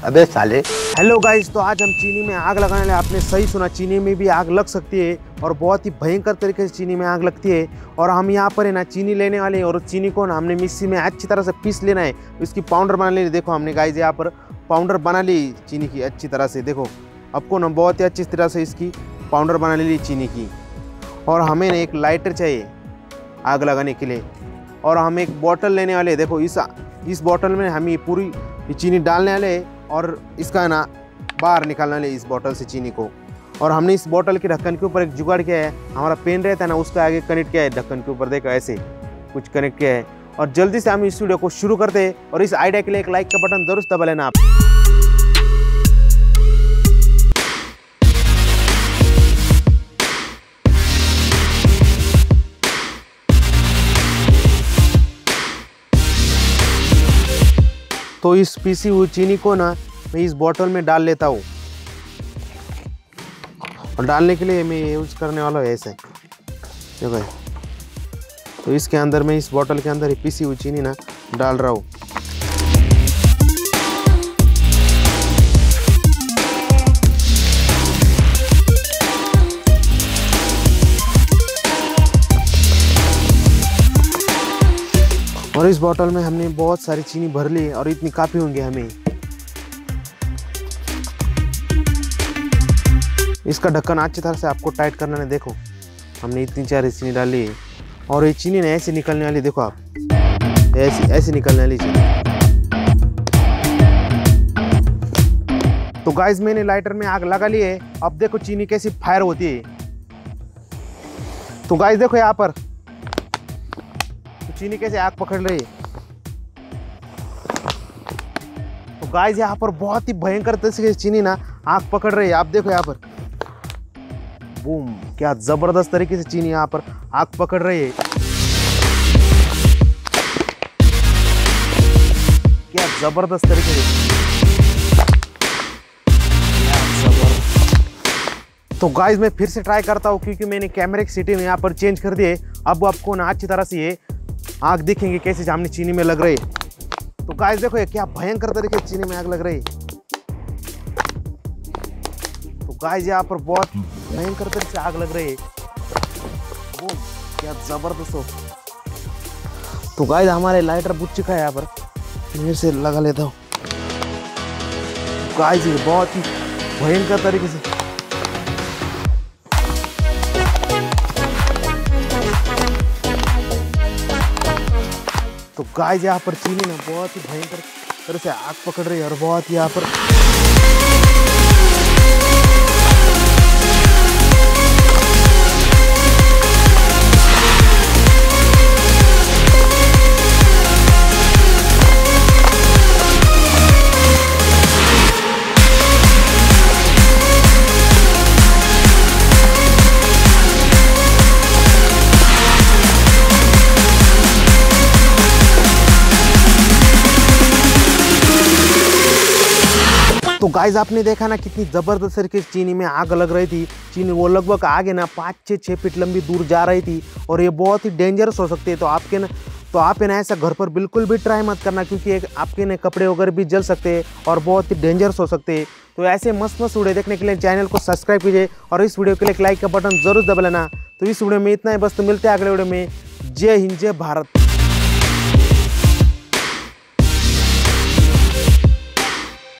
अबे साले। Hello guys, तो आज हम चीनी में आग लगाने वाले। आपने सही सुना, चीनी में भी आग लग सकती है और बहुत ही भयंकर तरीके से चीनी में आग लगती है। और हम यहाँ पर है ना चीनी लेने वाले हैं और चीनी को ना हमने मिक्सी में अच्छी तरह से पीस लेना है, इसकी पाउडर बना लेनी। देखो हमने गाइस यहाँ पर पाउडर बना ली चीनी की अच्छी तरह से। देखो आपको ना बहुत ही अच्छी तरह से इसकी पाउडर बना ली चीनी की। और हमें ना एक लाइटर चाहिए आग लगाने के लिए, और हम एक बोतल लेने वाले। देखो इस बोतल में हम ये पूरी चीनी डालने वाले और इसका ना बाहर निकालने वाले इस बोतल से चीनी को। और हमने इस बोतल के ढक्कन के ऊपर एक जुगाड़ किया है, हमारा पेन रहता है ना उसका आगे कनेक्ट किया है ढक्कन के ऊपर। देखो ऐसे कुछ कनेक्ट किया है। और जल्दी से हम इस वीडियो को शुरू करते हैं और इस आइडिया के लिए एक लाइक का बटन जरूर दबा लेना आप। तो इस पीसी हुई चीनी को ना मैं इस बोतल में डाल लेता हूँ। और डालने के लिए मैं यूज़ करने वाला हूँ ऐसे। देखो तो इसके अंदर मैं इस बोतल के अंदर ही पीसी हुई चीनी ना डाल रहा हूँ। और इस बोतल में हमने बहुत सारी चीनी भर ली और इतनी काफ़ी होंगे हमें। इसका ढक्कन अच्छी तरह से आपको टाइट करना है। देखो हमने इतनी सारी चीनी डाली है और ये चीनी ने ऐसे निकलने वाली। देखो आप ऐसे निकलने वाली चीनी। तो गाइस मैंने लाइटर में आग लगा ली है। अब देखो चीनी कैसी फायर होती है। तो गाइस देखो यहाँ पर चीनी कैसे आग पकड़ रही है। तो गाइस यहाँ पर बहुत ही भयंकर तरीके से चीनी ना आग पकड़ रही है। आप देखो यहाँ पर बूम, क्या जबरदस्त तरीके से चीनी यहाँ पर आग पकड़ रही है। क्या जबरदस्त तरीके से। तो गाइस मैं फिर से ट्राई करता हूँ क्योंकि मैंने कैमरे की सेटिंग यहाँ पर चेंज कर दी है। अब आपको ना अच्छी तरह से ये आग दिखेंगे कैसे सामने चीनी में लग रही है। तो गाइस देखो ये क्या भयंकर तरीके से चीनी में आग लग रही है। तो गाइस यहाँ पर बहुत भयंकर तरीके से आग लग रही है। वो क्या जबरदस्त हो। तो गाइस हमारे लाइटर बुझ चुका है यहाँ पर, फिर से लगा लेता हूँ। गाइस ये बहुत ही भयंकर तरीके से। तो गाइस यहाँ पर चीनी ना बहुत ही भयंकर तरह से आग पकड़ रही है और बहुत ही यहाँ पर तो गाइस आपने देखा ना कितनी ज़बरदस्त तरीके से चीनी में आग लग रही थी। चीनी वो लगभग आगे ना 5-6 फीट लंबी दूर जा रही थी और ये बहुत ही डेंजरस हो सकती है। तो आप ना ऐसा घर पर बिल्कुल भी ट्राई मत करना क्योंकि आपके ना कपड़े वगैरह भी जल सकते हैं और बहुत ही डेंजरस हो सकते हैं। तो ऐसे मस्त वीडियो देखने के लिए चैनल को सब्सक्राइब कीजिए और इस वीडियो के लिए एक लाइक का बटन जरूर दबा लेना। तो इस वीडियो में इतना ही बस। तो मिलते हैं अगले वीडियो में। जय हिंद, जय भारत।